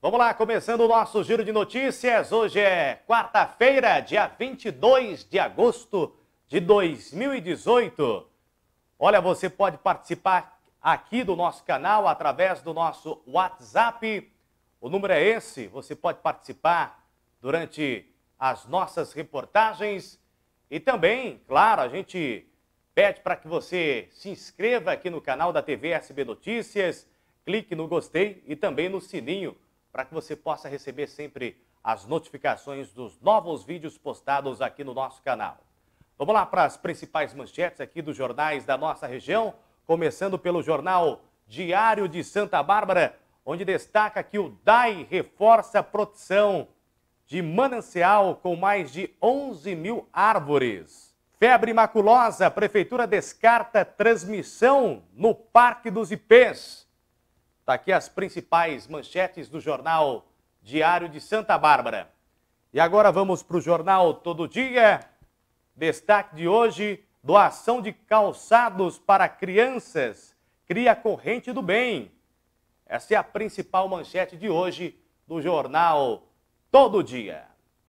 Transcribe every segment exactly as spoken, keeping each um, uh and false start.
Vamos lá, começando o nosso giro de notícias. Hoje é quarta-feira, dia vinte e dois de agosto de dois mil e dezoito. Olha, você pode participar aqui do nosso canal através do nosso WhatsApp. O número é esse, você pode participar durante as nossas reportagens. E também, claro, a gente pede para que você se inscreva aqui no canal da T V S B Notícias, clique no gostei e também no sininho, para que você possa receber sempre as notificações dos novos vídeos postados aqui no nosso canal. Vamos lá para as principais manchetes aqui dos jornais da nossa região, começando pelo jornal Diário de Santa Bárbara, onde destaca que o D A I reforça a proteção de manancial com mais de onze mil árvores. Febre maculosa, a prefeitura descarta transmissão no Parque dos Ipês. Está aqui as principais manchetes do jornal Diário de Santa Bárbara. E agora vamos para o jornal Todo Dia. Destaque de hoje, doação de calçados para crianças cria corrente do bem. Essa é a principal manchete de hoje do jornal Todo Dia.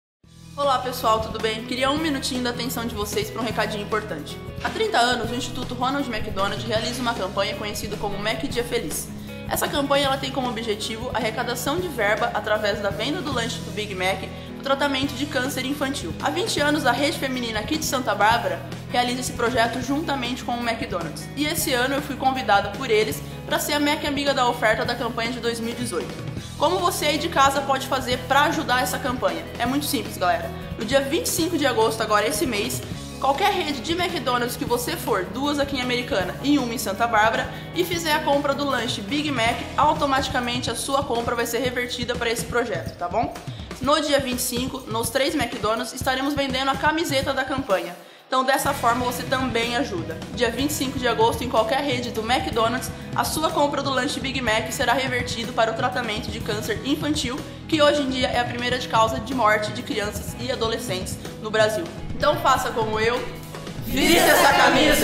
Olá pessoal, tudo bem? Queria um minutinho da atenção de vocês para um recadinho importante. Há trinta anos, o Instituto Ronald McDonald realiza uma campanha conhecida como Mac Dia Feliz. Essa campanha ela tem como objetivo a arrecadação de verba através da venda do lanche do Big Mac no tratamento de câncer infantil. Há vinte anos, a Rede Feminina aqui de Santa Bárbara realiza esse projeto juntamente com o McDonald's. E esse ano eu fui convidada por eles para ser a Mac Amiga da Oferta da campanha de dois mil e dezoito. Como você aí de casa pode fazer para ajudar essa campanha? É muito simples, galera. No dia vinte e cinco de agosto, agora esse mês, qualquer rede de McDonald's que você for, duas aqui em Americana e uma em Santa Bárbara, e fizer a compra do lanche Big Mac, automaticamente a sua compra vai ser revertida para esse projeto, tá bom? No dia vinte e cinco, nos três McDonald's, estaremos vendendo a camiseta da campanha. Então dessa forma você também ajuda. Dia vinte e cinco de agosto, em qualquer rede do McDonald's, a sua compra do lanche Big Mac será revertido para o tratamento de câncer infantil, que hoje em dia é a primeira de causa de morte de crianças e adolescentes no Brasil. Então faça como eu, vista essa camisa!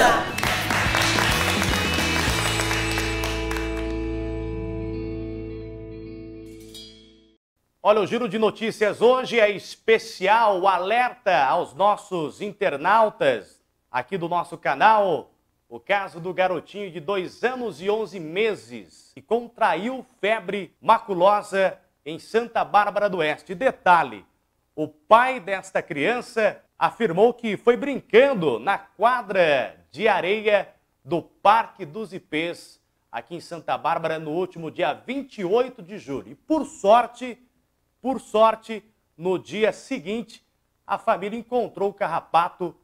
Olha, o Giro de Notícias hoje é especial, alerta aos nossos internautas aqui do nosso canal. O caso do garotinho de dois anos e onze meses que contraiu febre maculosa em Santa Bárbara do Oeste. Detalhe, o pai desta criança afirmou que foi brincando na quadra de areia do Parque dos Ipês, aqui em Santa Bárbara, no último dia vinte e oito de julho. E por sorte, por sorte, no dia seguinte, a família encontrou o carrapato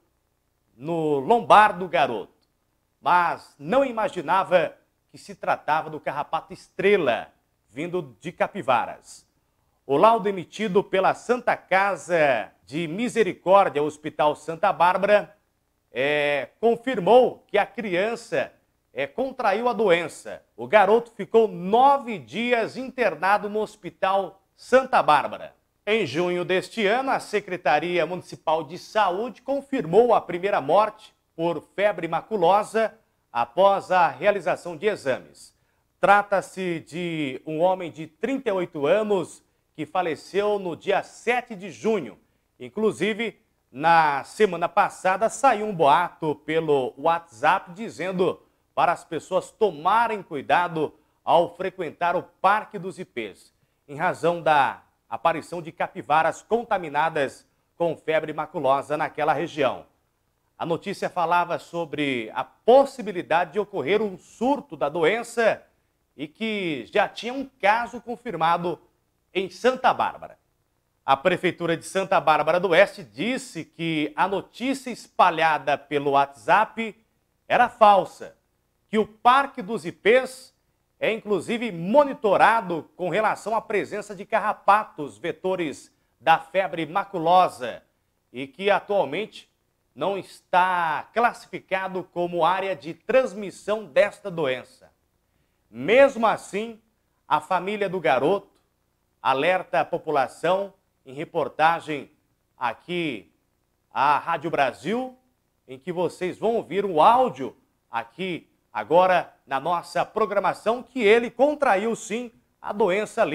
no lombar do garoto. Mas não imaginava que se tratava do carrapato estrela, vindo de Capivaras. O laudo emitido pela Santa Casa de Misericórdia, Hospital Santa Bárbara, é, confirmou que a criança é, contraiu a doença. O garoto ficou nove dias internado no Hospital Santa Bárbara. Em junho deste ano, a Secretaria Municipal de Saúde confirmou a primeira morte por febre maculosa após a realização de exames. Trata-se de um homem de trinta e oito anos que faleceu no dia sete de junho. Inclusive, na semana passada, saiu um boato pelo WhatsApp dizendo para as pessoas tomarem cuidado ao frequentar o Parque dos Ipês, em razão da aparição de capivaras contaminadas com febre maculosa naquela região. A notícia falava sobre a possibilidade de ocorrer um surto da doença e que já tinha um caso confirmado em Santa Bárbara. A Prefeitura de Santa Bárbara do Oeste disse que a notícia espalhada pelo WhatsApp era falsa, que o Parque dos Ipês é inclusive monitorado com relação à presença de carrapatos vetores da febre maculosa e que atualmente não está classificado como área de transmissão desta doença. Mesmo assim, a família do garoto alerta a população em reportagem aqui à Rádio Brasil, em que vocês vão ouvir o áudio aqui agora na nossa programação, que ele contraiu sim a doença ali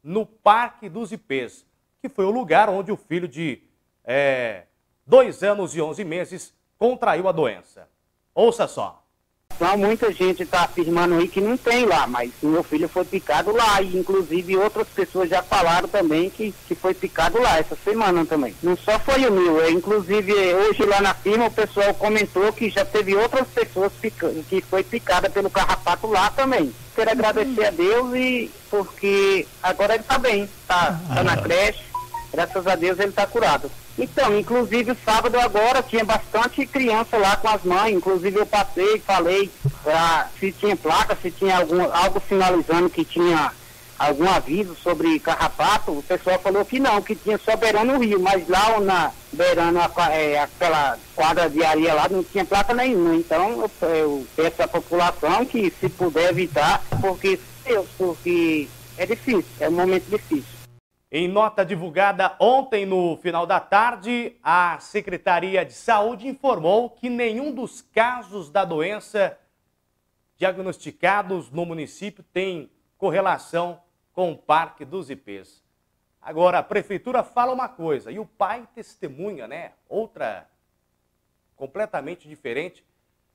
no Parque dos Ipês, que foi o lugar onde o filho de é, dois anos e onze meses contraiu a doença. Ouça só. Então, muita gente está afirmando aí que não tem lá, mas meu filho foi picado lá e inclusive outras pessoas já falaram também que, que foi picado lá essa semana também. Não só foi o meu, é, inclusive hoje lá na firma o pessoal comentou que já teve outras pessoas pica, que foi picada pelo carrapato lá também. Quero agradecer a Deus e porque agora ele está bem, está tá na creche, graças a Deus ele está curado. Então, inclusive sábado agora tinha bastante criança lá com as mães, inclusive eu passei, falei pra, se tinha placa, se tinha algum, algo sinalizando que tinha algum aviso sobre carrapato, o pessoal falou que não, que tinha só beirando o rio, mas lá na, beirando a, é, aquela quadra de areia lá não tinha placa nenhuma, então eu, eu peço à população que se puder evitar, porque, Deus, porque é difícil, é um momento difícil. Em nota divulgada ontem no final da tarde, a Secretaria de Saúde informou que nenhum dos casos da doença diagnosticados no município tem correlação com o Parque dos Ipês. Agora, a Prefeitura fala uma coisa e o pai testemunha, né? Outra completamente diferente.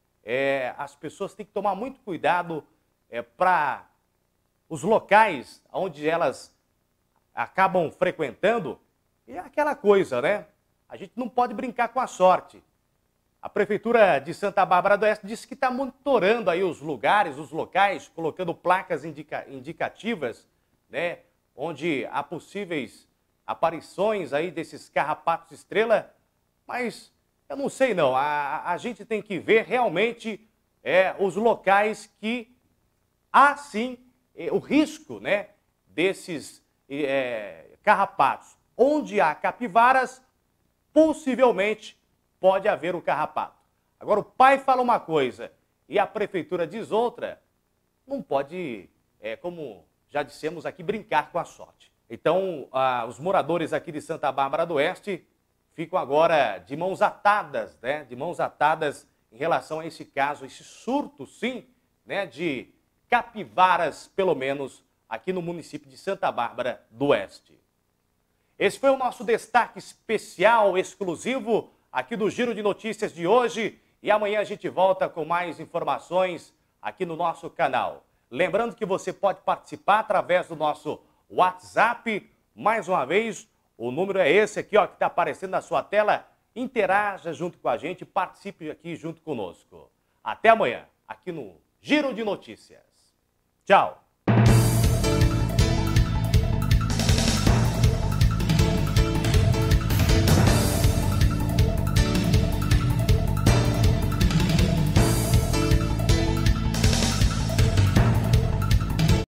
É, as pessoas têm que tomar muito cuidado é, para os locais onde elas acabam frequentando, e é aquela coisa, né? A gente não pode brincar com a sorte. A Prefeitura de Santa Bárbara do Oeste disse que está monitorando aí os lugares, os locais, colocando placas indica indicativas, né? Onde há possíveis aparições aí desses carrapatos estrela, mas eu não sei não, a, a gente tem que ver realmente é, os locais que há sim é, o risco, né? Desses É, carrapatos. Onde há capivaras, possivelmente pode haver o carrapato. Agora o pai fala uma coisa e a prefeitura diz outra, não pode, é, como já dissemos aqui, brincar com a sorte. Então, ah, os moradores aqui de Santa Bárbara do Oeste ficam agora de mãos atadas, né? De mãos atadas em relação a esse caso, esse surto, sim, né? De capivaras, pelo menos, aqui no município de Santa Bárbara do Oeste. Esse foi o nosso destaque especial, exclusivo, aqui do Giro de Notícias de hoje. E amanhã a gente volta com mais informações aqui no nosso canal. Lembrando que você pode participar através do nosso WhatsApp. Mais uma vez, o número é esse aqui, ó, que está aparecendo na sua tela. Interaja junto com a gente, participe aqui junto conosco. Até amanhã, aqui no Giro de Notícias. Tchau!